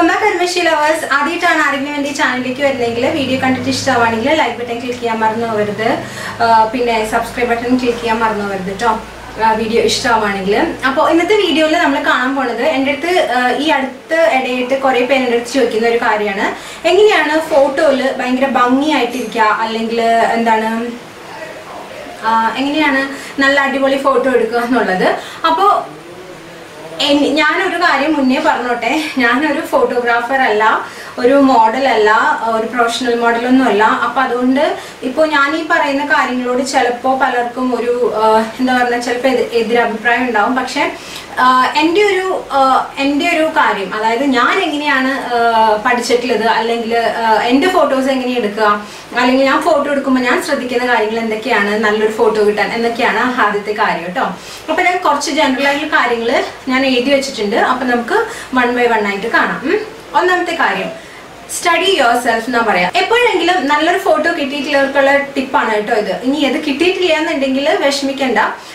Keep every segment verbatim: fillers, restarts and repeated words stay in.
Welcome back Urvashi lovers. ആദ്യമായിട്ടാണ് ആരെങ്കിലും എൻ്റെ ചാനലിലേക്ക് വരുന്നെങ്കിൽ വീഡിയോ കണ്ടിട്ട് ഇഷ്ടമാണെങ്കിൽ ലൈക്ക് ബട്ടൺ ക്ലിക്ക് ചെയ്യാൻ മറന്നു പോകരുത്, പിന്നെ സബ്സ്ക്രൈബ് ബട്ടൺ ക്ലിക്ക് ചെയ്യാൻ മറന്നു പോകരുത് കേട്ടോ വീഡിയോ ഇഷ്ടമാണെങ്കിൽ. അപ്പോൾ ഇന്നത്തെ വീഡിയോയിൽ നമ്മൾ കാണാൻ പോണത് എൻ്റെ അടുത്ത് ഈ അടുത്ത് ഇടയായിട്ട് കുറേ പേര് എൻ്റെ അടുത്ത് ചോദിക്കുന്ന ഒരു കാര്യമാണ്, എങ്ങനെയാണ് ഫോട്ടോയിൽ ഭയങ്കര ഭംഗിയായിട്ടിരിക്കുക, അല്ലെങ്കിൽ എന്താണ് എങ്ങനെയാണ് നല്ല അടിപൊളി ഫോട്ടോ എടുക്കുക എന്നുള്ളത്. അപ്പോൾ ഞാനൊരു കാര്യം മുന്നേ പറഞ്ഞോട്ടെ, ഞാനൊരു ഫോട്ടോഗ്രാഫർ അല്ല, ഒരു മോഡൽ അല്ല, ഒരു പ്രൊഫഷണൽ മോഡലൊന്നും അല്ല. അപ്പം അതുകൊണ്ട് ഇപ്പോൾ ഞാൻ ഈ പറയുന്ന കാര്യങ്ങളോട് ചിലപ്പോൾ പലർക്കും ഒരു എന്താ പറയുക ചിലപ്പോൾ എതിരഭിപ്രായം ഉണ്ടാവും. പക്ഷെ എൻ്റെ ഒരു എൻ്റെ ഒരു കാര്യം, അതായത് ഞാൻ എങ്ങനെയാണ് പഠിച്ചിട്ടുള്ളത്, അല്ലെങ്കിൽ എൻ്റെ ഫോട്ടോസ് എങ്ങനെ എടുക്കുക, അല്ലെങ്കിൽ ഞാൻ ഫോട്ടോ എടുക്കുമ്പോൾ ഞാൻ ശ്രദ്ധിക്കുന്ന കാര്യങ്ങൾ എന്തൊക്കെയാണ് നല്ലൊരു ഫോട്ടോ കിട്ടാൻ എന്നൊക്കെയാണ് ആദ്യത്തെ കാര്യം കേട്ടോ. അപ്പോൾ ഞാൻ കുറച്ച് ജനറൽ ആയിട്ടുള്ള കാര്യങ്ങൾ ഞാൻ എഴുതി വെച്ചിട്ടുണ്ട്. അപ്പം നമുക്ക് വൺ ബൈ വൺ ആയിട്ട് കാണാം. ഒന്നാമത്തെ കാര്യം, സ്റ്റഡി യുവർ സെൽഫ് എന്നാ പറയാ. എപ്പോഴെങ്കിലും നല്ലൊരു ഫോട്ടോ കിട്ടിയിട്ടുള്ളവർക്കുള്ള ടിപ്പാണ് കേട്ടോ ഇത്. ഇനി അത് കിട്ടിയിട്ടില്ല എന്നുണ്ടെങ്കിൽ വിഷമിക്കണ്ട,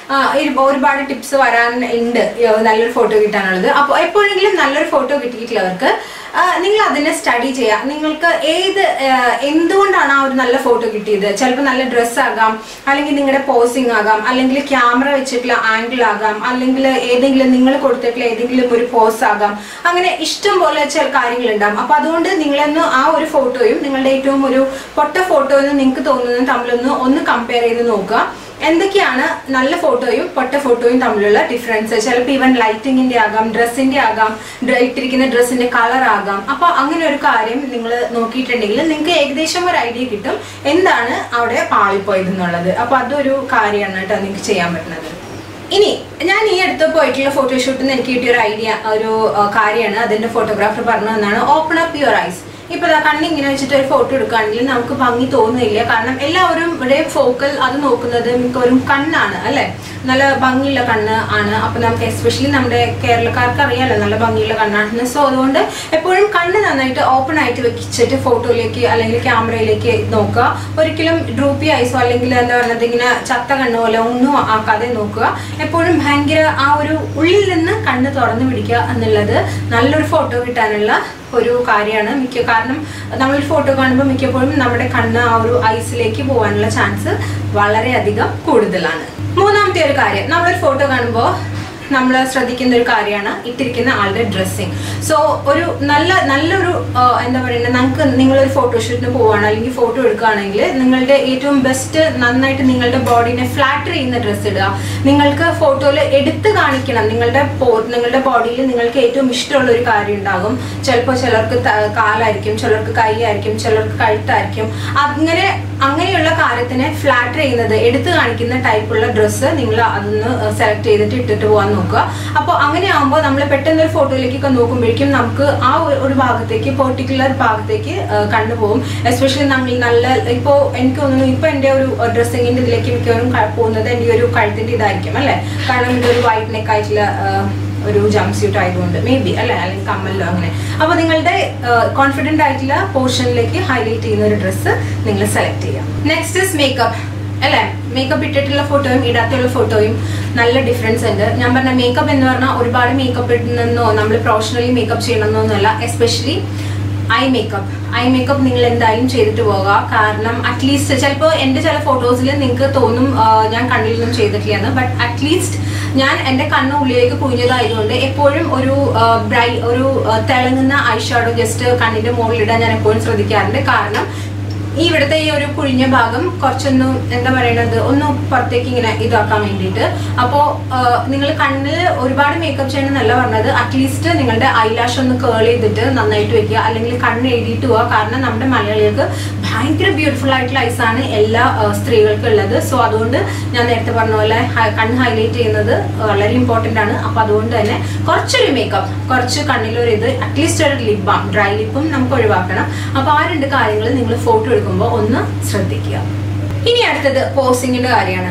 ഒരുപാട് ടിപ്സ് വരാൻ ഉണ്ട് നല്ലൊരു ഫോട്ടോ കിട്ടാനുള്ളത്. അപ്പോൾ എപ്പോഴെങ്കിലും നല്ലൊരു ഫോട്ടോ കിട്ടിയിട്ടുള്ളവർക്ക് നിങ്ങൾ അതിനെ സ്റ്റഡി ചെയ്യുക. നിങ്ങൾക്ക് ഏത് എന്തുകൊണ്ടാണ് ആ ഒരു നല്ല ഫോട്ടോ കിട്ടിയത്? ചിലപ്പോൾ നല്ല ഡ്രസ്സ് ആകാം, അല്ലെങ്കിൽ നിങ്ങളുടെ പോസിങ് ആകാം, അല്ലെങ്കിൽ ക്യാമറ വെച്ചിട്ടുള്ള ആംഗിൾ ആകാം, അല്ലെങ്കിൽ ഏതെങ്കിലും നിങ്ങൾ കൊടുത്തിട്ടുള്ള ഏതെങ്കിലും ഒരു പോസ് ആകാം. അങ്ങനെ ഇഷ്ടം പോലെ ചില കാര്യങ്ങളുണ്ടാകും. അപ്പൊ അതുകൊണ്ട് നിങ്ങളൊന്ന് ആ ഒരു ഫോട്ടോയും നിങ്ങളുടെ ഏറ്റവും ഒരു പൊട്ട ഫോട്ടോയും നിങ്ങൾക്ക് തോന്നുന്നതും തമ്മിലൊന്ന് ഒന്ന് കമ്പയർ ചെയ്ത് നോക്കുക. എന്തൊക്കെയാണ് നല്ല ഫോട്ടോയും പൊട്ട ഫോട്ടോയും തമ്മിലുള്ള ഡിഫറൻസ്? ചിലപ്പോൾ ഈവൻ ലൈറ്റിങ്ങിന്റെ ആകാം, ഡ്രസ്സിന്റെ ആകാം, ഇട്ടിരിക്കുന്ന ഡ്രസ്സിന്റെ കളർ ആകാം. അപ്പൊ അങ്ങനെ ഒരു കാര്യം നിങ്ങൾ നോക്കിയിട്ടുണ്ടെങ്കിൽ നിങ്ങൾക്ക് ഏകദേശം ഒരു ഐഡിയ കിട്ടും എന്താണ് അവിടെ പാളിപ്പോയത് എന്നുള്ളത്. അപ്പൊ അതൊരു കാര്യമാണ് കേട്ടോ നിങ്ങൾക്ക് ചെയ്യാൻ പറ്റുന്നത്. ഇനി ഞാൻ ഈ അടുത്ത് പോയിട്ടുള്ള ഫോട്ടോഷൂട്ടിൽ നിന്ന് എനിക്ക് കിട്ടിയ ഒരു ഐഡിയ, ഒരു കാര്യമാണ് അതിന്റെ ഫോട്ടോഗ്രാഫർ പറഞ്ഞു തന്നാണ്, ഓപ്പൺ അപ്പ് യുവർ ഐസ്. ഇപ്പൊ കണ്ണിങ്ങനെ വെച്ചിട്ട് ഒരു ഫോട്ടോ എടുക്കുകയാണെങ്കിൽ നമുക്ക് ഭംഗി തോന്നുന്നില്ല. കാരണം എല്ലാവരും ഇവിടെ ഫോക്കൽ അത് നോക്കുന്നത് മിക്കവരും കണ്ണാണ് അല്ലെ, നല്ല ഭംഗിയുള്ള കണ്ണ് ആണ്. അപ്പൊ നമുക്ക് എസ്പെഷ്യലി നമ്മുടെ കേരളക്കാർക്ക് അറിയാലോ നല്ല ഭംഗിയുള്ള കണ്ണാണെന്ന്. സോ അതുകൊണ്ട് എപ്പോഴും കണ്ണ് നന്നായിട്ട് ഓപ്പൺ ആയിട്ട് വെച്ചിട്ട് ഫോട്ടോയിലേക്ക് അല്ലെങ്കിൽ ക്യാമറയിലേക്ക് നോക്കുക. ഒരിക്കലും ഡ്രൂപ്പി ഐസോ അല്ലെങ്കിൽ എന്താ പറയുന്നത് ഇങ്ങനെ ചത്ത കണ്ണ് പോലെ ഒന്നും ആക്കാതെ നോക്കുക. എപ്പോഴും ഭയങ്കര ആ ഒരു ഉള്ളിൽ നിന്ന് കണ്ണ് തുറന്നു പിടിക്കുക എന്നുള്ളത് നല്ലൊരു ഫോട്ടോ കിട്ടാനുള്ള ഒരു കാര്യമാണ്. മിക്ക കാരണം നമ്മളൊരു ഫോട്ടോ കാണുമ്പോൾ മിക്കപ്പോഴും നമ്മുടെ കണ്ണ് ആ ഒരു ഐസിലേക്ക് പോകാനുള്ള ചാൻസ് വളരെയധികം കൂടുതലാണ്. മൂന്നാമത്തെ ഒരു കാര്യം, നമ്മളൊരു ഫോട്ടോ കാണുമ്പോൾ നമ്മൾ ശ്രദ്ധിക്കുന്ന ഒരു കാര്യമാണ് ഇട്ടിരിക്കുന്ന ആളുടെ ഡ്രസ്സിങ്. സോ ഒരു നല്ല നല്ലൊരു എന്താ പറയുക, നമുക്ക് നിങ്ങളൊരു ഫോട്ടോഷൂട്ടിന് പോവുകയാണ് അല്ലെങ്കിൽ ഫോട്ടോ എടുക്കുകയാണെങ്കിൽ നിങ്ങളുടെ ഏറ്റവും ബെസ്റ്റ് നന്നായിട്ട് നിങ്ങളുടെ ബോഡീനെ ഫ്ലാറ്റർ ചെയ്യുന്ന ഡ്രസ്സ് ഇടുക. നിങ്ങൾക്ക് ഫോട്ടോയിൽ എടുത്ത് കാണിക്കണം നിങ്ങളുടെ നിങ്ങളുടെ ബോഡിയിൽ നിങ്ങൾക്ക് ഏറ്റവും ഇഷ്ടമുള്ള ഒരു കാര്യം ഉണ്ടാകും. ചിലപ്പോൾ ചിലർക്ക് കാലായിരിക്കും, ചിലർക്ക് കൈ ആയിരിക്കും, ചിലർക്ക് കഴുത്തായിരിക്കും. അങ്ങനെ അങ്ങനെയുള്ള കാര്യത്തിനെ ഫ്ലാറ്റർ ചെയ്യുന്നത് എടുത്ത് കാണിക്കുന്ന ടൈപ്പുള്ള ഡ്രസ്സ് നിങ്ങൾ അതൊന്ന് സെലക്ട് ചെയ്തിട്ട് ഇട്ടിട്ട് പോകാൻ നോക്കുക. അപ്പോൾ അങ്ങനെ ആകുമ്പോൾ നമ്മൾ പെട്ടെന്ന് ഒരു ഫോട്ടോയിലേക്കൊക്കെ നോക്കുമ്പോഴേക്കും നമുക്ക് ആ ഒരു ഭാഗത്തേക്ക് പെർട്ടിക്കുലർ ഭാഗത്തേക്ക് കണ്ടുപോകും. എസ്പെഷ്യലി നമ്മൾ നല്ല ഇപ്പോൾ എനിക്ക് തോന്നുന്നു ഇപ്പൊ എൻ്റെ ഒരു ഡ്രസ്സിങ്ങിന്റെ ഇതിലേക്ക് മിക്കവരും പോകുന്നത് എൻ്റെ ഒരു കഴുത്തിന്റെ ഇതായിരിക്കും അല്ലെ, കാരണം ഇതൊരു വൈറ്റ് നെക്ക് ആയിട്ടുള്ള ഒരു ജംപ് സ്യൂട്ട് ആയതുകൊണ്ട് മേ ബി അല്ലെ, അല്ലെങ്കിൽ കമ്മലോ അങ്ങനെ. അപ്പൊ നിങ്ങളുടെ കോൺഫിഡന്റ് ആയിട്ടുള്ള പോർഷനിലേക്ക് ഹൈലൈറ്റ് ചെയ്യുന്ന ഒരു ഡ്രസ്സ് നിങ്ങൾ സെലക്ട് ചെയ്യാം. നെക്സ്റ്റ് ഇസ് മേക്കപ്പ് അല്ലെ. മേക്കപ്പ് ഇട്ടിട്ടുള്ള ഫോട്ടോയും ഇടാത്തുള്ള ഫോട്ടോയും നല്ല ഡിഫറൻസ് ഉണ്ട്. ഞാൻ പറഞ്ഞ മേക്കപ്പ് എന്ന് പറഞ്ഞാൽ ഒരുപാട് മേക്കപ്പ് ഇടുന്നോ നമ്മൾ പ്രൊഫഷണലി മേക്കപ്പ് ചെയ്യണമെന്നൊന്നുമല്ല. Especially eye makeup eye makeup നിങ്ങൾ എന്തായാലും ചെയ്തിട്ട് പോകുക. കാരണം അറ്റ്ലീസ്റ്റ് ചിലപ്പോൾ എൻ്റെ ചില ഫോട്ടോസിൽ നിങ്ങൾക്ക് തോന്നും ഞാൻ കണ്ണിലൊന്നും ചെയ്തിട്ടില്ലെന്ന്, ബട്ട് അറ്റ്ലീസ്റ്റ് ഞാൻ എൻ്റെ കണ്ണ് ഉള്ളിലേക്ക് കുഴിഞ്ഞതായതുകൊണ്ട് എപ്പോഴും ഒരു ബ്രൈ ഒരു തിളങ്ങുന്ന ഐ ഷാഡോ ജസ്റ്റ് കണ്ണിൻ്റെ മുകളിലിടാൻ ഞാൻ എപ്പോഴും ശ്രദ്ധിക്കാറുണ്ട്. കാരണം ഈ ഇവിടുത്തെ ഈ ഒരു കുഴിഞ്ഞ ഭാഗം കുറച്ചൊന്നും എന്താ പറയണത് ഒന്ന് പുറത്തേക്ക് ഇങ്ങനെ ഇതാക്കാൻ വേണ്ടിയിട്ട്. അപ്പോൾ നിങ്ങൾ കണ്ണിൽ ഒരുപാട് മേക്കപ്പ് ചെയ്യണമെന്നല്ല പറഞ്ഞത്, അറ്റ്ലീസ്റ്റ് നിങ്ങളുടെ ഐലാഷ് ഒന്ന് കേൾ ചെയ്തിട്ട് നന്നായിട്ട് വെക്കുക, അല്ലെങ്കിൽ കണ്ണ് എഴുതിയിട്ട് പോവുക. കാരണം നമ്മുടെ മലയാളികൾക്ക് ഭയങ്കര ബ്യൂട്ടിഫുൾ ആയിട്ടുള്ള ഐസാണ് എല്ലാ സ്ത്രീകൾക്കും ഉള്ളത്. സോ അതുകൊണ്ട് ഞാൻ നേരത്തെ പറഞ്ഞ പോലെ കണ്ണ് ഹൈലൈറ്റ് ചെയ്യുന്നത് വളരെ ഇമ്പോർട്ടൻ്റ് ആണ്. അപ്പോൾ അതുകൊണ്ട് തന്നെ കുറച്ചൊരു മേക്കപ്പ്, കുറച്ച് കണ്ണിലൊരു ഇത്, അറ്റ്ലീസ്റ്റ് ഒരു ലിപ് ബാം, ഡ്രൈ ലിപ്പും നമുക്ക് ഒഴിവാക്കണം. അപ്പോൾ ആ രണ്ട് കാര്യങ്ങൾ നിങ്ങൾ ഫോട്ടോ എടുക്കുമ്പോൾ ഒന്ന് ശ്രദ്ധിക്കുക. ഇനി അടുത്തത് പോസിങ്ങിന്റെ കാര്യമാണ്.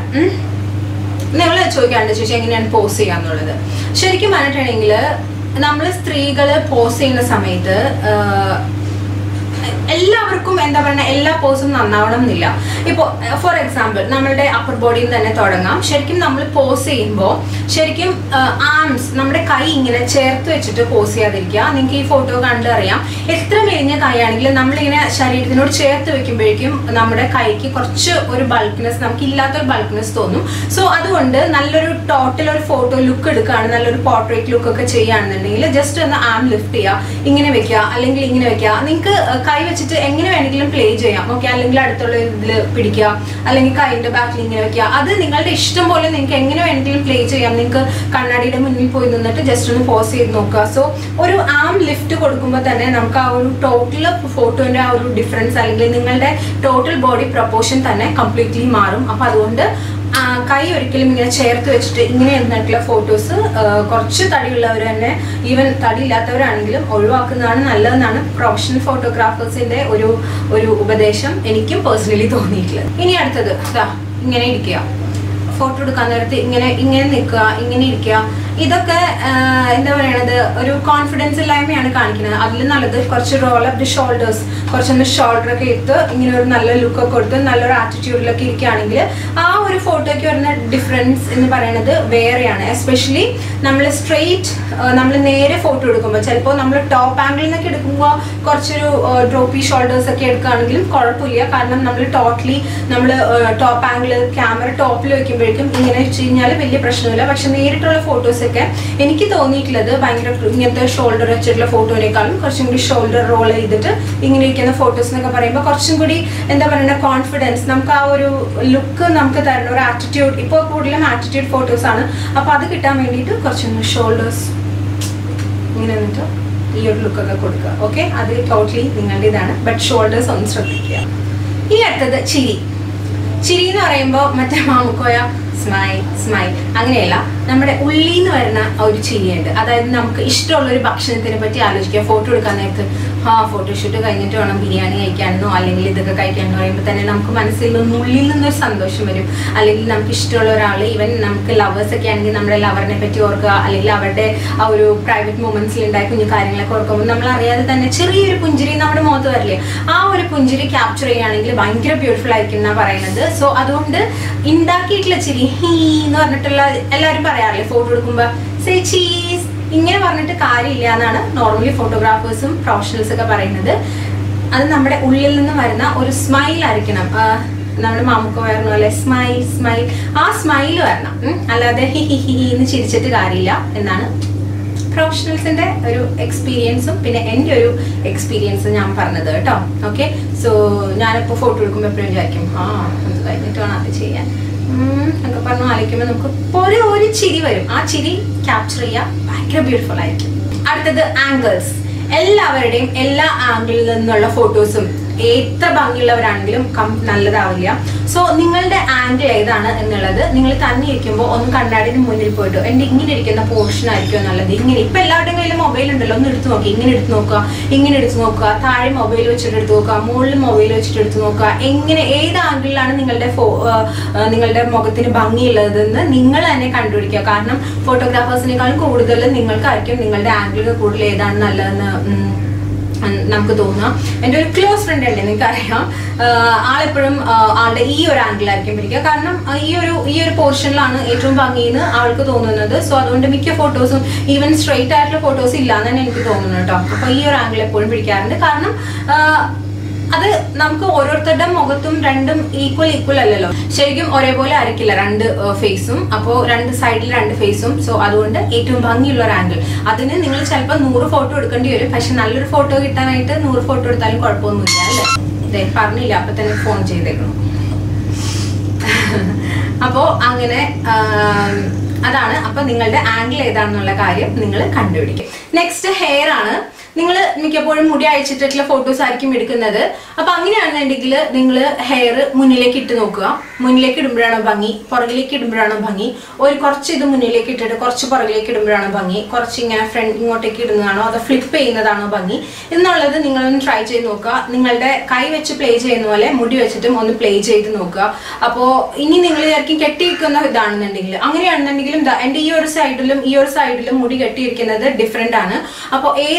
നിങ്ങൾ ചോദിക്കാണ്ട് ചോദിച്ചാൽ എങ്ങനെയാണ് പോസ് ചെയ്യാന്നുള്ളത്. ശരിക്കും പറഞ്ഞിട്ടുണ്ടെങ്കിൽ നമ്മൾ സ്ത്രീകള് പോസ് ചെയ്യുന്ന സമയത്ത് എല്ലാവർക്കും എന്താ പറയുക എല്ലാ പോസും നന്നാവണം എന്നില്ല. ഇപ്പോൾ ഫോർ എക്സാമ്പിൾ നമ്മളുടെ അപ്പർ ബോഡിയിൽ തന്നെ തുടങ്ങാം. ശരിക്കും നമ്മൾ പോസ് ചെയ്യുമ്പോൾ ശരിക്കും ആംസ് നമ്മുടെ കൈ ഇങ്ങനെ ചേർത്ത് വെച്ചിട്ട് പോസ് ചെയ്യാതിരിക്കുക. നിങ്ങൾക്ക് ഈ ഫോട്ടോ കണ്ടറിയാം, എത്ര മെലിഞ്ഞ കൈ ആണെങ്കിലും നമ്മളിങ്ങനെ ശരീരത്തിനോട് ചേർത്ത് വെക്കുമ്പോഴേക്കും നമ്മുടെ കൈക്ക് കുറച്ച് ഒരു ബൾക്ക്നെസ്, നമുക്ക് ഇല്ലാത്തൊരു ബൾക്ക്നെസ് തോന്നും. സോ അതുകൊണ്ട് നല്ലൊരു ടോട്ടൽ ഒരു ഫോട്ടോ ലുക്ക് എടുക്കുകയാണ്, നല്ലൊരു പോർട്രേറ്റ് ലുക്ക് ഒക്കെ ചെയ്യുകയാണെന്നുണ്ടെങ്കിൽ ജസ്റ്റ് ഒന്ന് ആം ലിഫ്റ്റ് ചെയ്യുക, ഇങ്ങനെ വെക്കുക അല്ലെങ്കിൽ ഇങ്ങനെ വെക്കുക. നിങ്ങൾക്ക് കൈ വെച്ചിട്ട് എങ്ങനെ വേണമെങ്കിലും പ്ലേ ചെയ്യാം. ഓക്കെ, അല്ലെങ്കിൽ അടുത്തുള്ള ഇതിൽ പിടിക്കുക, അല്ലെങ്കിൽ കൈൻ്റെ ബാക്കിൽ ഇങ്ങനെ വെക്കുക. അത് നിങ്ങളുടെ ഇഷ്ടം പോലെ നിങ്ങൾക്ക് എങ്ങനെ വേണമെങ്കിലും പ്ലേ ചെയ്യാം. നിങ്ങൾക്ക് കണ്ണാടിയുടെ മുന്നിൽ പോയി നിന്നിട്ട് ജസ്റ്റ് ഒന്ന് പോസ് ചെയ്ത് നോക്കുക. സോ ഒരു ആം ലിഫ്റ്റ് കൊടുക്കുമ്പോൾ തന്നെ നമുക്ക് ആ ഒരു ടോട്ടൽ ഫോട്ടോന്റെ ആ ഒരു ഡിഫറൻസ് അല്ലെങ്കിൽ നിങ്ങളുടെ ടോട്ടൽ ബോഡി പ്രൊപ്പോർഷൻ തന്നെ കംപ്ലീറ്റ്ലി മാറും. അപ്പൊ അതുകൊണ്ട് കൈ ഒരിക്കലും ഇങ്ങനെ ചേർത്ത് വെച്ചിട്ട് ഇങ്ങനെ ഇരുന്നിട്ടുള്ള ഫോട്ടോസ് കുറച്ച് തടിയുള്ളവർ തന്നെ, ഈവൻ തടിയില്ലാത്തവരാണെങ്കിലും ഒഴിവാക്കുന്നതാണ് നല്ലതെന്നാണ് പ്രൊഫഷണൽ ഫോട്ടോഗ്രാഫേഴ്സിന്റെ ഒരു ഒരു ഉപദേശം എനിക്കും പേഴ്സണലി തോന്നിയിട്ടുള്ളത്. ഇനി അടുത്തത് ഇങ്ങനെ ഇരിക്കുക, ഫോട്ടോ എടുക്കാൻ നേരത്ത് ഇങ്ങനെ ഇങ്ങനെ നിൽക്കുക, ഇങ്ങനെ ഇരിക്കുക. ഇതൊക്കെ എന്താ പറയണത്, ഒരു കോൺഫിഡൻസ് ഇല്ലായ്മയാണ് കാണിക്കുന്നത്. അതിൽ നല്ലത് കുറച്ച് റോൾ അപ്പ് ദി ഷോൾഡേഴ്സ്, കുറച്ചൊന്ന് ഷോൾഡർ ഒക്കെ എടുത്ത് ഇങ്ങനെ ഒരു നല്ല ലുക്കൊക്കെ കൊടുത്ത് നല്ലൊരു ആറ്റിറ്റ്യൂഡിലൊക്കെ ഇരിക്കുകയാണെങ്കിൽ ആ ഒരു ഫോട്ടോയ്ക്ക് വരുന്ന ഡിഫറൻസ് എന്ന് പറയുന്നത് വേറെയാണ്. എസ്പെഷ്യലി നമ്മൾ സ്ട്രെയിറ്റ് നമ്മൾ നേരെ ഫോട്ടോ എടുക്കുമ്പോൾ, ചിലപ്പോൾ നമ്മൾ ടോപ്പ് ആംഗിളിൽ നിന്നൊക്കെ എടുക്കുമ്പോൾ കുറച്ചൊരു ഡ്രോപ്പി ഷോൾഡേഴ്സ് ഒക്കെ എടുക്കുകയാണെങ്കിലും കുഴപ്പമില്ല. കാരണം നമ്മൾ ടോട്ടലി നമ്മൾ ടോപ്പ് ആംഗിൾ ക്യാമറ ടോപ്പിൽ വയ്ക്കുമ്പോഴേക്കും ഇങ്ങനെ വെച്ച് കഴിഞ്ഞാൽ വലിയ പ്രശ്നമില്ല. പക്ഷെ നേരിട്ടുള്ള ഫോട്ടോസ് ഒക്കെ എനിക്ക് തോന്നിയിട്ടുള്ളത് ഭയങ്കര ഇങ്ങനത്തെ ഷോൾഡർ വെച്ചിട്ടുള്ള ഫോട്ടോനേക്കാളും കുറച്ചും കൂടി ഷോൾഡർ റോൾ ചെയ്തിട്ട് ഇങ്ങനെ ഇരിക്കുന്ന ഫോട്ടോസ് എന്നൊക്കെ പറയുമ്പോൾ കുറച്ചും കൂടി എന്താ പറയുക കോൺഫിഡൻസ്, നമുക്ക് ആ ഒരു ലുക്ക് നമുക്ക് തരുന്ന ഒരു ആറ്റിറ്റ്യൂഡ്. ഇപ്പോൾ കൂടുതലും ആറ്റിറ്റ്യൂഡ് ഫോട്ടോസ് ആണ്. അപ്പോൾ അത് കിട്ടാൻ വേണ്ടിയിട്ട് കുറച്ചും കൂടി ഷോൾഡേഴ്സ് ഇങ്ങനെ വന്നിട്ട് ഈ ഒരു ലുക്കൊക്കെ കൊടുക്കുക. ഓക്കെ, അത് ടോട്ടലി നിങ്ങളുടെ ഇതാണ്. ബട്ട് ഷോൾഡേഴ്സ് ഒന്ന് ശ്രദ്ധിക്കുക. ഇനി അടുത്തത് ചിരി. ചിരി എന്ന് പറയുമ്പോൾ മറ്റേ മാമുക്കോയ സ്മൈൽ സ്മൈൽ അങ്ങനെയല്ല, നമ്മുടെ ഉള്ളിൽ നിന്ന് വരുന്ന ഒരു ചിരിയുണ്ട്. അതായത് നമുക്ക് ഇഷ്ടമുള്ള ഒരു ഭക്ഷണത്തിനെ പറ്റി ആലോചിക്കുക. ഫോട്ടോ എടുക്കാൻ നേരത്ത് ആ ഫോട്ടോഷൂട്ട് കഴിഞ്ഞിട്ട് വേണം ബിരിയാണി കഴിക്കാനോ അല്ലെങ്കിൽ ഇതൊക്കെ കഴിക്കാനോ പറയുമ്പോൾ തന്നെ നമുക്ക് മനസ്സിൽ നിന്ന് ഉള്ളിൽ നിന്നൊരു സന്തോഷം വരും. അല്ലെങ്കിൽ നമുക്ക് ഇഷ്ടമുള്ള ഒരാൾ, ഈവൻ നമുക്ക് ലവേഴ്സ് ഒക്കെ ആണെങ്കിൽ നമ്മുടെ ലവറിനെ പറ്റി ഓർക്കുക, അല്ലെങ്കിൽ അവരുടെ ആ ഒരു പ്രൈവറ്റ് മൊമെന്റ്സിൽ ഉണ്ടായ കുഞ്ഞു കാര്യങ്ങളൊക്കെ ഓർക്കുമ്പോൾ നമ്മൾ അറിയാതെ തന്നെ ചെറിയൊരു പുഞ്ചിരി നമ്മുടെ മുഖത്ത് വരില്ലേ, ആ ഒരു പുഞ്ചിരി ക്യാപ്ചർ ചെയ്യുകയാണെങ്കിൽ ഭയങ്കര ബ്യൂട്ടിഫുൾ ആയിരിക്കും എന്നാണ് പറയുന്നത്. സോ അതുകൊണ്ട് ഉണ്ടാക്കിയിട്ടുള്ള ചിരി ഹീ എന്ന് പറഞ്ഞിട്ടുള്ള എല്ലാവരും പറയാറില്ലേ ഫോട്ടോ എടുക്കുമ്പോൾ സേ ചീസ് ഇങ്ങനെ പറഞ്ഞിട്ട് കാര്യമില്ല എന്നാണ് നോർമലി ഫോട്ടോഗ്രാഫേഴ്സും പ്രൊഫഷണൽസ് ഒക്കെ പറയുന്നത്. അത് നമ്മുടെ ഉള്ളിൽ നിന്ന് വരുന്ന ഒരു സ്മൈൽ ആയിരിക്കണം. നമ്മുടെ മാമുക്ക വരണ പോലെ സ്മൈൽ സ്മൈൽ ആ സ്മൈൽ വരണം, അല്ലാതെ ഹി ഹി ഹി എന്ന് ചിരിച്ചിട്ട് കാര്യമില്ല എന്നാണ് പ്രൊഫഷണൽസിന്റെ ഒരു എക്സ്പീരിയൻസും പിന്നെ എൻ്റെ ഒരു എക്സ്പീരിയൻസും ഞാൻ പറഞ്ഞത് കേട്ടോ. ഓക്കെ, സോ ഞാനിപ്പോൾ ഫോട്ടോ എടുക്കുമ്പോൾ എപ്പോഴും വിചാരിക്കും ആ അത് കഴിഞ്ഞിട്ട് വേണം അത് ചെയ്യാൻ ഒക്കെ പറഞ്ഞു ആലോചിക്കുമ്പോൾ നമുക്ക് ഒരു ഒരു ചിരി വരും. ആ ചിരി ക്യാപ്ചർ ചെയ്യാൻ ഭയങ്കര ബ്യൂട്ടിഫുൾ ആയിരിക്കും. അടുത്തത് ആംഗിൾസ്. എല്ലാവരുടെയും എല്ലാ ആംഗിളിൽ നിന്നുള്ള ഫോട്ടോസും എത്ര ഭംഗിയുള്ളവരാണെങ്കിലും കം നല്ലതാവില്ല. സോ നിങ്ങളുടെ ആംഗിൾ ഏതാണ് എന്നുള്ളത് നിങ്ങൾ തന്നെ ഇരിക്കുമ്പോൾ ഒന്ന് കണ്ണാടിന് മുന്നിൽ പോയിട്ട് എൻ്റെ ഇങ്ങനെ ഇരിക്കുന്ന പോർഷൻ ആയിരിക്കും നല്ലത്. ഇങ്ങനെ ഇപ്പം എല്ലാവരുടെയും കയ്യിൽ മൊബൈൽ ഉണ്ടല്ലോ, ഒന്ന് എടുത്ത് നോക്കുക, ഇങ്ങനെ എടുത്ത് നോക്കുക, ഇങ്ങനെ എടുത്ത് നോക്കുക, താഴെ മൊബൈൽ വെച്ചിട്ട് എടുത്ത് നോക്കുക, മുകളിൽ മൊബൈൽ വെച്ചിട്ട് എടുത്ത് നോക്കുക. എങ്ങനെ ഏത് ആംഗിളിലാണ് നിങ്ങളുടെ ഫോ നിങ്ങളുടെ മുഖത്തിന് ഭംഗിയുള്ളതെന്ന് നിങ്ങൾ തന്നെ കണ്ടുപിടിക്കുക. കാരണം ഫോട്ടോഗ്രാഫേഴ്സിനേക്കാളും കൂടുതൽ നിങ്ങൾക്കായിരിക്കും നിങ്ങളുടെ ആംഗിൾ കൂടുതൽ ഏതാണ് നല്ലതെന്ന് നമുക്ക് തോന്നുക. എൻ്റെ ഒരു ക്ലോസ് ഫ്രണ്ട് ഉണ്ട്, എനിക്കറിയാം, ആളെപ്പോഴും ആളുടെ ഈ ഒരു ആംഗിളായിരിക്കും പിടിക്കുക. കാരണം ഈ ഒരു ഈ ഒരു പോർഷനിലാണ് ഏറ്റവും ഭംഗിയെന്ന് ആൾക്ക് തോന്നുന്നത്. സോ അതുകൊണ്ട് മിക്ക ഫോട്ടോസും ഈവൻ സ്ട്രെയിറ്റ് ആയിട്ടുള്ള ഫോട്ടോസ് ഇല്ല എന്ന് തന്നെ എനിക്ക് തോന്നുന്നു കേട്ടോ. അപ്പോൾ ഈ ഒരു ആംഗിൾ എപ്പോഴും പിടിക്കാറുണ്ട്. കാരണം അത് നമുക്ക് ഓരോരുത്തരുടെ മുഖത്തും രണ്ടും ഈക്വൽ ഈക്വൽ അല്ലല്ലോ, ശരിക്കും ഒരേപോലെ ആയിരിക്കില്ല രണ്ട് ഫേസും. അപ്പോൾ രണ്ട് സൈഡിൽ രണ്ട് ഫേസും. സോ അതുകൊണ്ട് ഏറ്റവും ഭംഗിയുള്ള ഒരു ആംഗിൾ, അതിന് നിങ്ങൾ ചിലപ്പോൾ നൂറ് ഫോട്ടോ എടുക്കേണ്ടി വരും. പക്ഷെ നല്ലൊരു ഫോട്ടോ കിട്ടാനായിട്ട് നൂറ് ഫോട്ടോ എടുത്താലും കുഴപ്പമൊന്നുമില്ല അല്ലേ. ഇതേ പറഞ്ഞില്ല, അപ്പൊ തന്നെ ഫോൺ ചെയ്തേക്കണം. അപ്പോ അങ്ങനെ അതാണ്. അപ്പൊ നിങ്ങളുടെ ആംഗിൾ ഏതാണെന്നുള്ള കാര്യം നിങ്ങൾ കണ്ടുപിടിക്കും. നെക്സ്റ്റ് ഹെയർ ആണ്. നിങ്ങൾ മിക്കപ്പോഴും മുടി അയച്ചിട്ടുള്ള ഫോട്ടോസ് ആയിരിക്കും എടുക്കുന്നത്. അപ്പൊ അങ്ങനെയാണെന്നുണ്ടെങ്കിൽ നിങ്ങൾ ഹെയർ മുന്നിലേക്ക് ഇട്ട് നോക്കുക. മുന്നിലേക്ക് ഇടുമ്പോഴാണോ ഭംഗി, പുറകിലേക്ക് ഇടുമ്പോഴാണോ ഭംഗി, ഒരു കുറച്ച് ഇത് മുന്നിലേക്ക് ഇട്ടിട്ട് കുറച്ച് പുറകിലേക്ക് ഇടുമ്പോഴാണോ ഭംഗി, കുറച്ച് ഇങ്ങനെ ഫ്രണ്ട് ഇങ്ങോട്ടേക്ക് ഇടുന്നതാണോ അതോ ഫ്ലിപ്പ് ചെയ്യുന്നതാണോ ഭംഗി എന്നുള്ളത് നിങ്ങളൊന്ന് ട്രൈ ചെയ്ത് നോക്കുക. നിങ്ങളുടെ കൈ വെച്ച് പ്ലേ ചെയ്യുന്ന പോലെ മുടി വെച്ചിട്ടും ഒന്ന് പ്ലേ ചെയ്ത് നോക്കുക. അപ്പോൾ ഇനി നിങ്ങൾ വിചാരിക്കും കെട്ടിയിരിക്കുന്ന ഇതാണെന്നുണ്ടെങ്കിൽ, അങ്ങനെയാണെന്നുണ്ടെങ്കിലും എൻ്റെ ഈ ഒരു സൈഡിലും ഈ ഒരു സൈഡിലും മുടി കെട്ടിയിരിക്കുന്നത് ഡിഫറെൻ്റ് ആണ്. അപ്പോൾ ഏതാണ്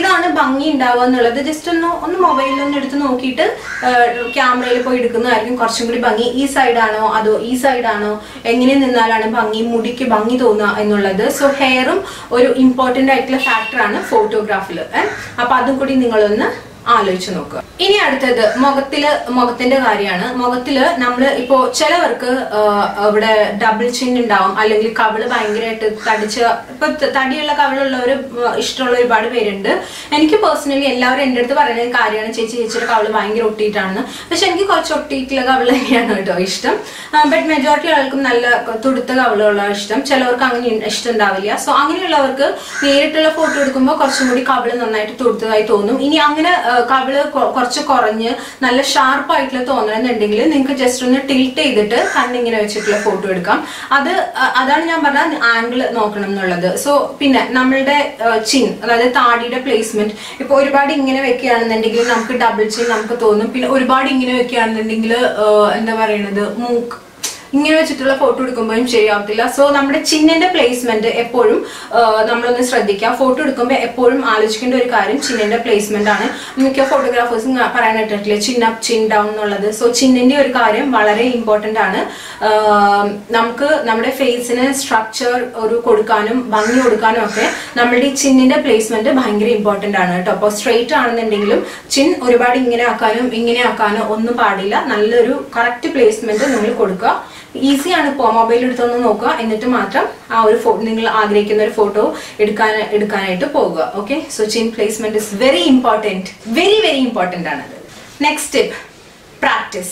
ഭംഗി ഉണ്ടാവുക എന്നുള്ളത് ജസ്റ്റ് ഒന്ന് ഒന്ന് മൊബൈലിൽ ഒന്ന് എടുത്ത് നോക്കിയിട്ട് ക്യാമറയിൽ പോയി എടുക്കുന്നതായിരിക്കും കുറച്ചും കൂടി ഭംഗി. ഈ സൈഡാണോ അതോ ഈ സൈഡാണോ, എങ്ങനെ നിന്നാലാണ് ഭംഗി, മുടിക്ക് ഭംഗി തോന്നുക എന്നുള്ളത്. സോ ഹെയറും ഒരു ഇമ്പോർട്ടൻ്റ് ആയിട്ടുള്ള ഫാക്ടറാണ് ഫോട്ടോഗ്രാഫിൽ. അപ്പൊ അതും കൂടി നിങ്ങളൊന്ന് ആലോചിച്ച് നോക്കുക. ഇനി അടുത്തത് മുഖത്തില് മുഖത്തിന്റെ കാര്യമാണ്. മുഖത്തില് നമ്മൾ ഇപ്പോ ചിലവർക്ക് ഇവിടെ ഡബിൾ ചിൻ ഉണ്ടാവും, അല്ലെങ്കിൽ കവിള് ഭയങ്കരമായിട്ട് തടിച്ച്, ഇപ്പൊ തടിയുള്ള കവിളുള്ളവർ ഇഷ്ടമുള്ള ഒരുപാട് പേരുണ്ട്. എനിക്ക് പേഴ്സണലി എല്ലാവരും എൻ്റെ അടുത്ത് പറയുന്ന കാര്യമാണ്, ചേച്ചി ചേച്ചിയുടെ കവിള് ഭയങ്കര ഒട്ടിയിട്ടാണെന്ന്. പക്ഷെ എനിക്ക് കുറച്ച് ഒട്ടിയിട്ടുള്ള കവിള് തന്നെയാണ് കേട്ടോ ഇഷ്ടം. ബട്ട് മെജോറിറ്റി ആൾക്കും നല്ല തുടുത്ത കവിളുള്ള ഇഷ്ടം, ചിലവർക്ക് അങ്ങനെ ഇഷ്ടം ഉണ്ടാവില്ല. സോ അങ്ങനെയുള്ളവർക്ക് നേരിട്ടുള്ള ഫോട്ടോ എടുക്കുമ്പോൾ കുറച്ചും കൂടി കവിള് നന്നായിട്ട് തുടുത്തതായി തോന്നും. ഇനി അങ്ങനെ കവിള് കുറച്ച് കുറഞ്ഞ് നല്ല ഷാർപ്പ് ആയിട്ടുള്ള തോന്നണമെന്നുണ്ടെങ്കിൽ നിങ്ങൾക്ക് ജസ്റ്റ് ഒന്ന് ടിൽറ്റ് ചെയ്തിട്ട് കണ്ണിങ്ങനെ വെച്ചിട്ടുള്ള ഫോട്ടോ എടുക്കാം. അത് അതാണ് ഞാൻ പറഞ്ഞ ആംഗിൾ നോക്കണം എന്നുള്ളത്. സോ പിന്നെ നമ്മളുടെ ചിൻ, അതായത് താടിയുടെ പ്ലേസ്മെന്റ്, ഇപ്പൊ ഒരുപാട് ഇങ്ങനെ വെക്കുകയാണെന്നുണ്ടെങ്കിൽ നമുക്ക് ഡബിൾ ചിൻ നമുക്ക് തോന്നും. പിന്നെ ഒരുപാട് ഇങ്ങനെ വെക്കുകയാണെന്നുണ്ടെങ്കിൽ എന്താ പറയുന്നത്, മൂക്ക് ഇങ്ങനെ വെച്ചിട്ടുള്ള ഫോട്ടോ എടുക്കുമ്പോഴും ശരിയാവത്തില്ല. സോ നമ്മുടെ ചിന്നിന്റെ പ്ലേസ്മെന്റ് എപ്പോഴും നമ്മളൊന്ന് ശ്രദ്ധിക്കാം. ഫോട്ടോ എടുക്കുമ്പോൾ എപ്പോഴും ആലോചിക്കേണ്ട ഒരു കാര്യം ചിന്നിന്റെ പ്ലേസ്മെന്റ് ആണ്. മിക്ക ഫോട്ടോഗ്രാഫേഴ്സും പറയാനായിട്ടില്ല ചിൻ അപ്പ് ചിൻ ഡൗൺ എന്നുള്ളത്. സോ ചിന്നിന്റെ ഒരു കാര്യം വളരെ ഇമ്പോർട്ടന്റ് ആണ്. നമുക്ക് നമ്മുടെ ഫേസിന് സ്ട്രക്ചർ ഒരു കൊടുക്കാനും ഭംഗി കൊടുക്കാനും ഒക്കെ നമ്മളുടെ ഈ ചിന്നിന്റെ പ്ലേസ്മെന്റ് ഭയങ്കര ഇമ്പോർട്ടന്റ് ആണ് കേട്ടോ. അപ്പോൾ സ്ട്രെയിറ്റ് ആണെന്നുണ്ടെങ്കിലും ചിൻ ഒരുപാട് ഇങ്ങനെ ആക്കാനും ഇങ്ങനെ ആക്കാനും ഒന്നും പാടില്ല. നല്ലൊരു കറക്റ്റ് പ്ലേസ്മെന്റ് നിങ്ങൾ കൊടുക്കുക. ഈസിയാണ്. ഇപ്പോൾ മൊബൈൽ എടുത്തൊന്ന് നോക്കുക, എന്നിട്ട് മാത്രം ആ ഒരു ഫോ നിങ്ങൾ ആഗ്രഹിക്കുന്ന ഒരു ഫോട്ടോ എടുക്കാൻ എടുക്കാനായിട്ട് പോകുക. Okay, so chin placement is very important, very very important ആണത്. Next tip, practice.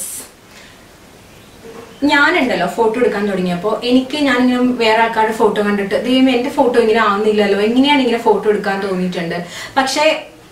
ഞാനുണ്ടല്ലോ ഫോട്ടോ എടുക്കാൻ തുടങ്ങിയപ്പോൾ എനിക്ക് ഞാനിങ്ങനെ വേറെ ആൾക്കാരുടെ ഫോട്ടോ കണ്ടിട്ട് ദൈവം എൻ്റെ ഫോട്ടോ ഇങ്ങനെ ആവുന്നില്ലല്ലോ, എങ്ങനെയാണ് ഇങ്ങനെ ഫോട്ടോ എടുക്കാൻ തോന്നിയിട്ടുണ്ട്. പക്ഷേ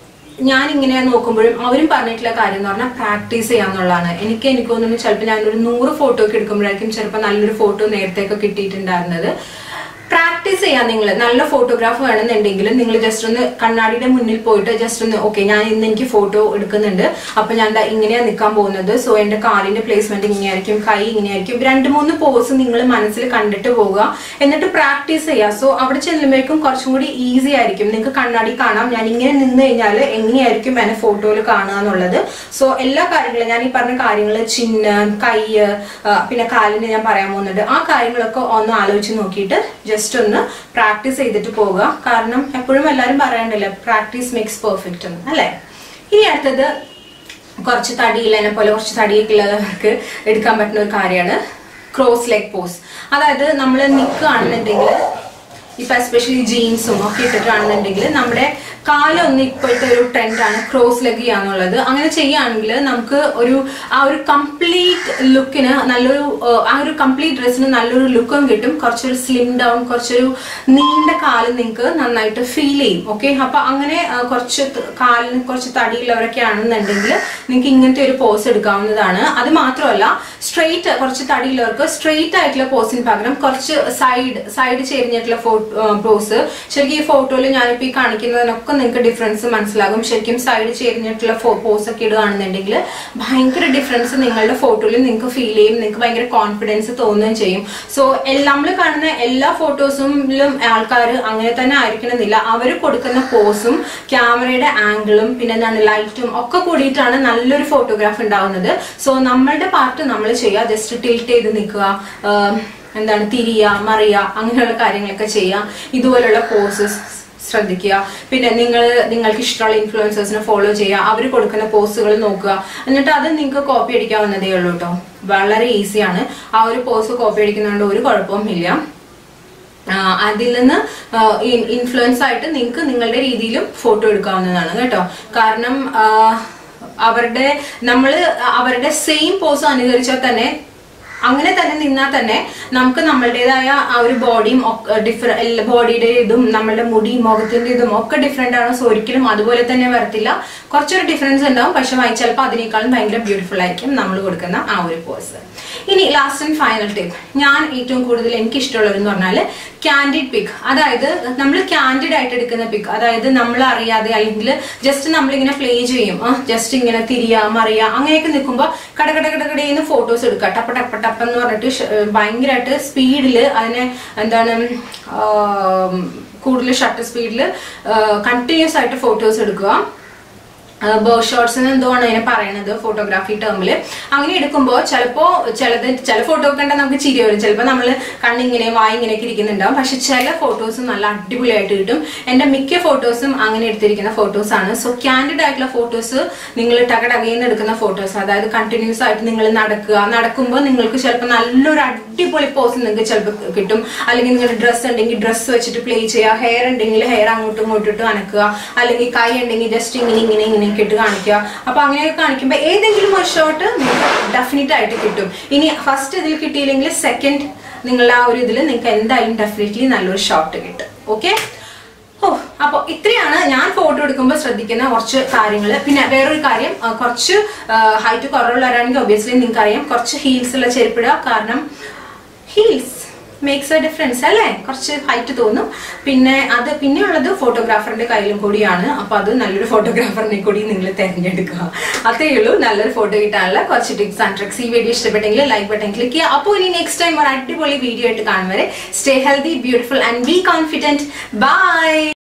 ഞാൻ ഇങ്ങനെ നോക്കുമ്പോഴും അവരും പറഞ്ഞിട്ടുള്ള കാര്യം എന്ന് പറഞ്ഞാൽ പ്രാക്ടീസ് ചെയ്യാന്നുള്ളതാണ്. എനിക്ക് എനിക്ക് തോന്നുന്നു ചിലപ്പോൾ ഞാനൊരു നൂറ് ഫോട്ടോ ഒക്കെ എടുക്കുമ്പോഴായിരിക്കും ചിലപ്പോൾ നല്ലൊരു ഫോട്ടോ നേരത്തെയൊക്കെ കിട്ടിയിട്ടുണ്ടായിരുന്നത്. പ്രാക്ടീസ് ചെയ്യാൻ നിങ്ങൾ നല്ല ഫോട്ടോഗ്രാഫ് വേണമെന്നുണ്ടെങ്കിൽ നിങ്ങൾ ജസ്റ്റ് ഒന്ന് കണ്ണാടിയുടെ മുന്നിൽ പോയിട്ട് ജസ്റ്റ് ഒന്ന് ഓക്കെ ഞാൻ ഇന്ന് എനിക്ക് ഫോട്ടോ എടുക്കുന്നുണ്ട്, അപ്പൊ ഞാൻ ഇങ്ങനെയാണ് നിൽക്കാൻ പോകുന്നത്. സോ എന്റെ കാലിന്റെ പ്ലേസ്മെന്റ് ഇങ്ങനെയായിരിക്കും, കൈ ഇങ്ങനെയായിരിക്കും. രണ്ട് മൂന്ന് പോസ് നിങ്ങൾ മനസ്സിൽ കണ്ടിട്ട് പോവുക, എന്നിട്ട് പ്രാക്ടീസ് ചെയ്യുക. സോ അവിടെ ചെല്ലുമ്പോഴേക്കും കുറച്ചും കൂടി ഈസി ആയിരിക്കും. നിങ്ങൾക്ക് കണ്ണാടി കാണാം ഞാൻ ഇങ്ങനെ നിന്ന് കഴിഞ്ഞാൽ എങ്ങനെയായിരിക്കും എന്നെ ഫോട്ടോയിൽ കാണുക എന്നുള്ളത്. സോ എല്ലാ കാര്യങ്ങളും ഞാൻ ഈ പറഞ്ഞ കാര്യങ്ങൾ, ചിന്ന്, കൈ, പിന്നെ കാലിന് ഞാൻ പറയാൻ പോകുന്നുണ്ട്, ആ കാര്യങ്ങളൊക്കെ ഒന്ന് ആലോചിച്ച് നോക്കിയിട്ട് ജസ്റ്റ് ഒന്ന് പ്രാക്ടീസ് ചെയ്തിട്ട് പോവുക. കാരണം എപ്പോഴും എല്ലാവരും പറയാണ്ടല്ലോ പ്രാക്ടീസ് മേക്സ് പെർഫെക്റ്റ് എന്ന്, അല്ലേ? ഇനി അടുത്തത് കുറച്ച് തടിയില്ല എന്നെ പോലെ കുറച്ച് തടിയൊക്കെ ഉള്ളവർക്ക് എടുക്കാൻ പറ്റുന്ന ഒരു കാര്യമാണ് ക്രോസ് ലെഗ് പോസ്. അതായത് നമ്മൾ നിൽക്കുകയാണെന്നുണ്ടെങ്കിൽ ഇപ്പൊ എസ്പെഷ്യലി ജീൻസും ഒക്കെ ഇട്ടിട്ടാണെന്നുണ്ടെങ്കിൽ നമ്മുടെ കാലൊന്ന് ഇപ്പോഴത്തെ ഒരു ട്രെൻഡാണ് ക്രോസ് ലെഗ് ചെയ്യാന്നുള്ളത്. അങ്ങനെ ചെയ്യുകയാണെങ്കിൽ നമുക്ക് ഒരു ആ ഒരു കംപ്ലീറ്റ് ലുക്കിന് നല്ലൊരു ആ ഒരു കംപ്ലീറ്റ് ഡ്രസ്സിന് നല്ലൊരു ലുക്കും കിട്ടും. കുറച്ചൊരു സ്ലിം ഡൗൺ, കുറച്ചൊരു നീണ്ട കാല് നിങ്ങൾക്ക് നന്നായിട്ട് ഫീൽ ചെയ്യും. ഓക്കെ, അപ്പൊ അങ്ങനെ കുറച്ച് കാലിന് കുറച്ച് തടിയുള്ളവരൊക്കെ ആണെന്നുണ്ടെങ്കിൽ നിങ്ങൾക്ക് ഇങ്ങനത്തെ ഒരു പോസ് എടുക്കാവുന്നതാണ്. അത് മാത്രമല്ല സ്ട്രെയിറ്റ് കുറച്ച് തടിയുള്ളവർക്ക് സ്ട്രെയിറ്റ് ആയിട്ടുള്ള പോസിന് പകരം കുറച്ച് സൈഡ് സൈഡ് ചേരിഞ്ഞിട്ടുള്ള പോസ്. ശരിക്കും ഈ ഫോട്ടോയിൽ ഞാനിപ്പോൾ ഈ കാണിക്കുന്നതിനൊക്കെ നിങ്ങൾക്ക് ഡിഫറൻസ് മനസ്സിലാകും. ശരിക്കും സൈഡ് ചേരിഞ്ഞിട്ടുള്ള പോസ് ഒക്കെ ഇടുകയാണെന്നുണ്ടെങ്കിൽ ഭയങ്കര ഡിഫറൻസ് നിങ്ങളുടെ ഫോട്ടോയിൽ നിങ്ങൾക്ക് ഫീൽ ചെയ്യും, നിങ്ങൾക്ക് ഭയങ്കര കോൺഫിഡൻസ് തോന്നുകയും ചെയ്യും. സോ നമ്മൾ കാണുന്ന എല്ലാ ഫോട്ടോസിലും ആൾക്കാർ അങ്ങനെ തന്നെ ആയിരിക്കണമെന്നില്ല. അവർ കൊടുക്കുന്ന പോസും ക്യാമറയുടെ ആംഗിളും പിന്നെ എന്താണ് ലൈറ്റും ഒക്കെ കൂടിയിട്ടാണ് നല്ലൊരു ഫോട്ടോഗ്രാഫ് ഉണ്ടാവുന്നത്. സോ നമ്മളുടെ പാർട്ട് നമ്മൾ ചെയ്യുക, ജസ്റ്റ് ടിൽറ്റ് ചെയ്ത് നിൽക്കുക, എന്താണ് തിരിയ മറിയ അങ്ങനെയുള്ള കാര്യങ്ങളൊക്കെ ചെയ്യാം. ഇതുപോലുള്ള പോസസ് ശ്രദ്ധിക്കുക. പിന്നെ നിങ്ങൾ നിങ്ങൾക്ക് ഇഷ്ടമുള്ള ഇൻഫ്ലുവൻസേഴ്സിനെ ഫോളോ ചെയ്യുക, അവർ കൊടുക്കുന്ന പോസുകൾ നോക്കുക, എന്നിട്ട് അത് നിങ്ങൾക്ക് കോപ്പി അടിക്കാവുന്നതേ ഉള്ളൂ കേട്ടോ. വളരെ ഈസിയാണ്. ആ ഒരു പോസ് കോപ്പി അടിക്കുന്നതുകൊണ്ട് ഒരു കുഴപ്പവും ഇല്ല. അതിൽ നിന്ന് ഇൻഫ്ലുവൻസ് ആയിട്ട് നിങ്ങൾക്ക് നിങ്ങളുടെ രീതിയിലും ഫോട്ടോ എടുക്കാവുന്നതാണ് കേട്ടോ. കാരണം അവരുടെ നമ്മൾ അവരുടെ സെയിം പോസ് അനുകരിച്ചാൽ തന്നെ അങ്ങനെ തന്നെ നിന്നാൽ തന്നെ നമുക്ക് നമ്മളുടേതായ ആ ഒരു ബോഡിയും ഡിഫറെന്റ് ബോഡിയുടെ ഇതും നമ്മളുടെ മുടി മുഖത്തിന്റെ ഇതും ഒക്കെ ഡിഫറെന്റ് ആണ്. സോ ഒരിക്കലും അതുപോലെ തന്നെ വരത്തില്ല, കുറച്ചൊരു ഡിഫറൻസ് ഉണ്ടാവും. പക്ഷെ ചിലപ്പോൾ അതിനേക്കാളും ഭയങ്കര ബ്യൂട്ടിഫുൾ ആയിരിക്കും നമ്മൾ കൊടുക്കുന്ന ആ ഒരു പോസ്. ഇനി ലാസ്റ്റ് ആൻഡ് ഫൈനൽ ടിപ്പ്, ഞാൻ ഏറ്റവും കൂടുതൽ എനിക്ക് ഇഷ്ടമുള്ളതെന്ന് പറഞ്ഞാൽ ക്യാൻഡിഡ് പിക്ക്. അതായത് നമ്മൾ ക്യാൻഡിഡ് ആയിട്ട് എടുക്കുന്ന പിക്ക്, അതായത് നമ്മൾ അറിയാതെ അല്ലെങ്കിൽ ജസ്റ്റ് നമ്മളിങ്ങനെ പ്ലേ ചെയ്യും, ജസ്റ്റ് ഇങ്ങനെ തിരിയ മറിയ അങ്ങനെയൊക്കെ നിൽക്കുമ്പോൾ കടകട കടകടയെന്ന് ഫോട്ടോസ് എടുക്കുക, ടപ്പ ടപ്പ ടപ്പ എന്ന് പറഞ്ഞിട്ട് ഭയങ്കരമായിട്ട് സ്പീഡിൽ അതിനെ എന്താണ് കൂടുതൽ ഷട്ടർ സ്പീഡിൽ കണ്ടിന്യൂസ് ആയിട്ട് ഫോട്ടോസ് എടുക്കുക. ബേർഡ് ഷോട്ട്സ് എന്തുവാണ് അതിനെ പറയണത് ഫോട്ടോഗ്രാഫി ടേമില്. അങ്ങനെ എടുക്കുമ്പോൾ ചിലപ്പോൾ ചിലത് ചില ഫോട്ടോ കണ്ടാൽ നമുക്ക് ചിരി വരും. ചിലപ്പോൾ നമ്മൾ കണ്ണിങ്ങനെ വായി ഇങ്ങനെയൊക്കെ ഇരിക്കുന്നുണ്ടാവും. പക്ഷെ ചില ഫോട്ടോസ് നല്ല അടിപൊളിയായിട്ട് കിട്ടും. എൻ്റെ മിക്ക ഫോട്ടോസും അങ്ങനെ എടുത്തിരിക്കുന്ന ഫോട്ടോസാണ്. സോ ക്യാൻഡിഡ് ആയിട്ടുള്ള ഫോട്ടോസ് നിങ്ങൾ ടകടകയിൽ എടുക്കുന്ന ഫോട്ടോസ്, അതായത് കണ്ടിന്യൂസ് ആയിട്ട് നിങ്ങൾ നടക്കുക, നടക്കുമ്പോൾ നിങ്ങൾക്ക് ചിലപ്പോൾ നല്ലൊരു അടിപൊളി പോസ് നിങ്ങൾക്ക് ചിലപ്പോൾ കിട്ടും. അല്ലെങ്കിൽ നിങ്ങളുടെ ഡ്രസ്സ് ഉണ്ടെങ്കിൽ ഡ്രസ്സ് വെച്ചിട്ട് പ്ലേ ചെയ്യുക, ഹെയർ ഉണ്ടെങ്കിൽ ഹെയർ അങ്ങോട്ടും ഇങ്ങോട്ടിട്ട് അനക്കുക, അല്ലെങ്കിൽ കൈ ഉണ്ടെങ്കിൽ ജസ്റ്റ് ഇങ്ങനെ ഇങ്ങനെ ഇങ്ങനെ ഇട്ട് കാണിക്കുക. അപ്പൊ അങ്ങനെയൊക്കെ കാണിക്കുമ്പോൾ ഏതെങ്കിലും ഒരു ഷോട്ട് നിങ്ങൾക്ക് ഡെഫിനറ്റ് ആയിട്ട് കിട്ടും. ഇനി ഫസ്റ്റ് ഇതിൽ കിട്ടിയില്ലെങ്കിൽ സെക്കൻഡ് നിങ്ങളുടെ ആ ഒരു ഇതിൽ നിങ്ങൾക്ക് എന്തായാലും ഡെഫിനറ്റ്ലി നല്ലൊരു ഷോട്ട് കിട്ടും. ഓക്കെ. ഓ അപ്പോൾ ഇത്രയാണ് ഞാൻ ഫോട്ടോ എടുക്കുമ്പോൾ ശ്രദ്ധിക്കുന്ന കുറച്ച് കാര്യങ്ങൾ. പിന്നെ വേറൊരു കാര്യം, കുറച്ച് ഹൈറ്റ് കുറവുള്ളവരാണെങ്കിൽ ഒബ്വിയസ്ലി നിങ്ങൾക്ക് അറിയാം കുറച്ച് ഹീൽസ് ഉള്ള ചെരുപ്പിടുക. കാരണം ഹീൽസ് മേക്സ് എ ഡിഫറൻസ് അല്ലേ, കുറച്ച് ഹൈറ്റ് തോന്നും. പിന്നെ അത് പിന്നെയുള്ളത് ഫോട്ടോഗ്രാഫറിന്റെ കയ്യിലും കൂടിയാണ്. അപ്പൊ അത് നല്ലൊരു ഫോട്ടോഗ്രാഫറിനെ കൂടി നിങ്ങൾ തിരഞ്ഞെടുക്കുക. അതേ ഉള്ളൂ നല്ലൊരു ഫോട്ടോ കിട്ടാനുള്ള കുറച്ച് ടിപ്സ് ആൻഡ് ട്രിക്സ്. ഈ വീഡിയോ ഇഷ്ടപ്പെട്ടെങ്കിൽ ലൈക്ക് ബട്ടൺ ക്ലിക്ക് ചെയ്യുക. അപ്പോൾ ഇനി നെക്സ്റ്റ് ടൈം ഒരു അടിപൊളി വീഡിയോ ആയിട്ട് കാണും വരെ stay healthy, beautiful and be confident. By.